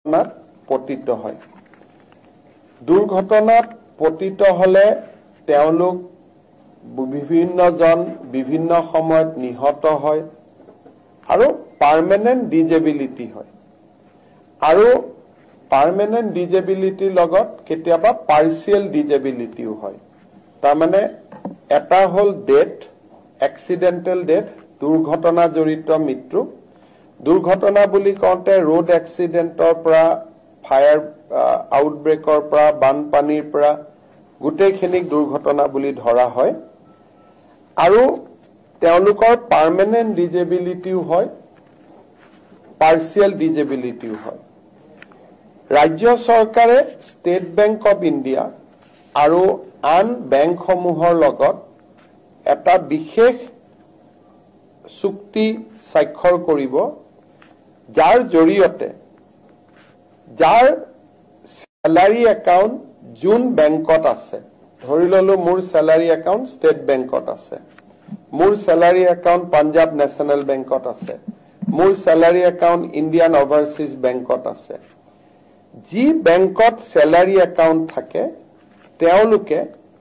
পতিত হয় দুৰ্ঘটনাত পতিত হলে তেওঁলোক বিভিন্নজন বিভিন্ন সময়ত নিহত হয় আৰু পাৰ্মানেন্ট ডিজেবিলিটি হয় আৰু পাৰ্মানেন্ট ডিজেবিলিটিৰ লগত কেতিয়াবা পাৰ্সিয়াল ডিজেবিলিটিও হয় তাৰমানে এটা হল ডেথ এক্সিডেন্টাল ডেথ দুৰ্ঘটনা জড়িত মৃত্যু দুৰ্ঘটনা বুলি কওঁতে ৰোড এক্সিডেন্টৰ পৰা ফায়াৰ আউটব্ৰেকৰ পৰা বানপানীৰ পৰা গোটেইখিনিক দুৰ্ঘটনা বুলি ধৰা হয় আৰু তেওঁলোকৰ পাৰ্মানেন্ট ডিজেবিলিটিও হয় পাৰ্সিয়াল ডিজেবিলিটিও হয় ৰাজ্য চৰকাৰে ষ্টেট বেংক অফ ইণ্ডিয়া আৰু আন বেংকসমূহৰ লগত এটা বিশেষ চুক্তি স্বাক্ষৰ কৰিব যাৰ জৰিয়তে যাৰ স্যালাৰি একাউন্ট জুন বেংকত আছে ধৰি ললো মোৰ স্যালাৰি একাউন্ট ষ্টেট বেংকত আছে মোৰ স্যালাৰি একাউন্ট পাঞ্জাব নেশনেল বেংকত আছে মোৰ স্যালাৰি একাউন্ট ইণ্ডিয়ান ওভাৰসিজ বেংকত আছে যি বেংকত স্যালাৰি একাউন্ট থাকে তেওঁলোকে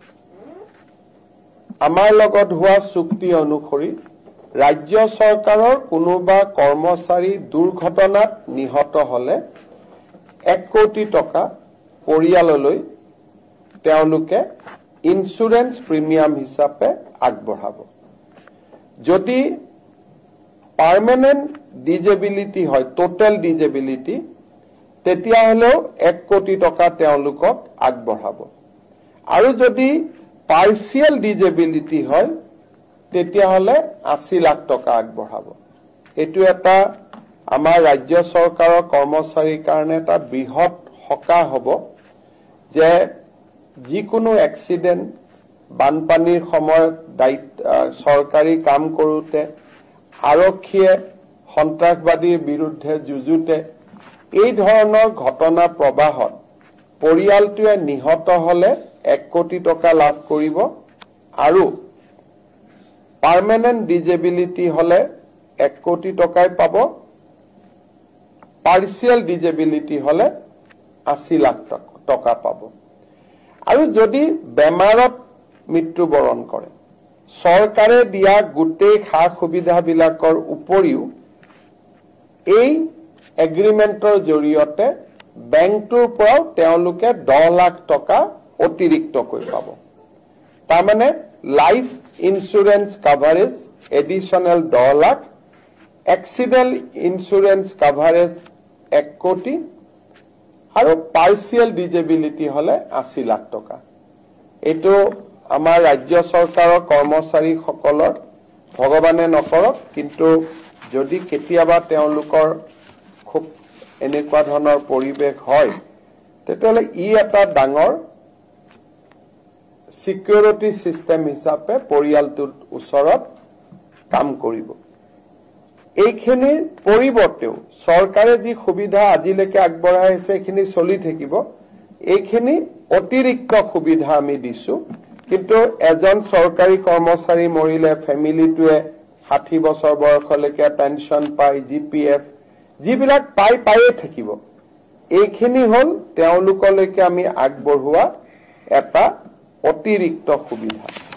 আমাৰ লগত হোৱা চুক্তি অনুসৰি ৰাজ্য চৰকাৰৰ কোনোবা কৰ্মচাৰী দুৰ্ঘটনাত নিহত হলে 1 কোটি টকা পৰিয়াললৈ তেওঁলোকে ইন্সুৰেন্স প্ৰিমিয়াম হিচাপে আগবঢ়াব যদি পাৰ্মানেন্ট ডিজেবিলিটি হয় টোটাল ডিজেবিলিটি তেতিয়া হলেও 1 কোটি টকা তেওঁলোকক আগবঢ়াব আৰু যদি পাৰ্সিয়াল ডিজেবিলিটি হয় তেতিয়া হলে 80 লাখ টকা আগবঢ়াব এটো এটা আমাৰ ৰাজ্য চৰকাৰৰ কৰ্মচাৰীৰ কাৰণে এটা বৃহৎ হকা হ'ব যে যিকোনো এক্সিডেন্ট বানপানীৰ সময়ত চৰকাৰী কাম কৰোতে আৰক্ষীয়ে সন্ত্ৰাসবাদীৰ বিৰুদ্ধে যুঁজোতে এই ধৰণৰ ঘটনা প্ৰবাহত পৰিয়ালটোৱে নিহত হলে 1 কোটি টকা লাভ কৰিব আৰু পাৰ্মানেন্ট ডিজেবিলিটি হলে 1 কোটি টকাই পাব পাৰ্সিয়াল ডিজেবিলিটি হলে 80 লাখ টকা পাব আৰু যদি বেমাৰত মৃত্যুবৰণ কৰে চৰকাৰে দিয়া গোটেই খা সুবিধাবিলাকৰ উপৰিও এই এগ্ৰিমেন্টৰ জৰিয়তে বেংকটোৰ পৰা তেওঁলোকে 10 লাখ টকা অতিৰিক্তকৈ পাব তাৰমানে life insurance coverage additional 10 lakh accident insurance coverage 1 কোটি আৰু পাৰ্সিয়াল ডিজেবিলিটি হলে 80 লাখ টকা এটো আমাৰ ৰাজ্য চৰকাৰৰ কৰ্মচাৰী সকলৰ ভগৱানে নকৰক কিন্তু যদি কেতিয়াবা তেওঁলোকৰ খুব এনেকুৱা ধৰণৰ পৰিবেশ হয় তেতিয়ালে ই এটা ডাঙৰ সিকিউৰিটি সিস্টেম হিচাপে পৰিয়ালটোৰ ওচৰত কাম কৰিব এইখিনিৰ পৰিৱৰ্তেও চৰকাৰে যি সুবিধা আজিলৈকে আগবঢ়াইছে এইখিনি চলি থাকিব এইখিনি অতিৰিক্ত সুবিধা আমি দিছো কিন্তু এজন চৰকাৰী কৰ্মচাৰী মৰিলে ফ্যামিলিটোৱে 60 বছৰ বয়সলৈকে পেনশন পায় জিপিএফ যিবিলাক পায়ে থাকিব এইখিনি হল তেওঁলোকলৈকে আমি আগবঢ়োৱা এটা অতিৰিক্ত সুবিধা